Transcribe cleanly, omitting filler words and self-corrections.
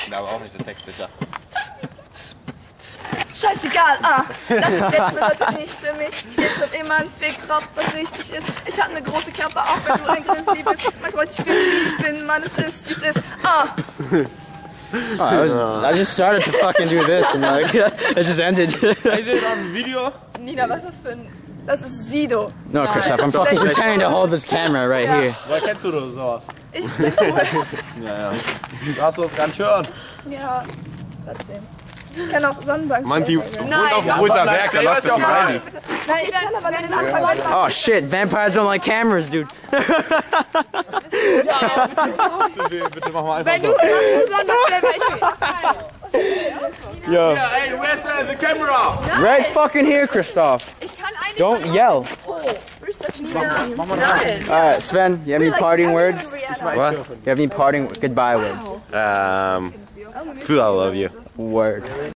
bin aber auch nicht so textsicher. Scheißegal, das jetzt bedeutet nichts für mich. Ich geb schon immer einen Fick drauf, was richtig ist. Ich hab eine große Klappe, auch wenn du ein Grizzly bist. Mein Freund, ich bin wie ich bin, Mann, es ist, wie es ist, I just started to fucking do this and like, it just ended. Ist das am Video? Nina, was ist das für ein... Das ist Sido. No, Christoph, I'm fucking pretending to hold this camera right here. Woher kennst du sowas? Ich bin cool. Ja. Darfst du das gar nicht hören? Ja, trotzdem. Ich kann auch Sonnenbank. Mann, die wohnt auf dem Berg, da läuft das rein. Nein, ich kann aber den Anfang. Oh shit, vampires don't like cameras, dude. Bitte mach mal einfach Wenn du so. Sonntag Yo, Hey, where's the camera? right fucking here, Christoph. Ich kann eine... Don't yell. Nein. Alright, Sven, you have any parting words? What? You have any parting goodbye words? Food, I love you. Word.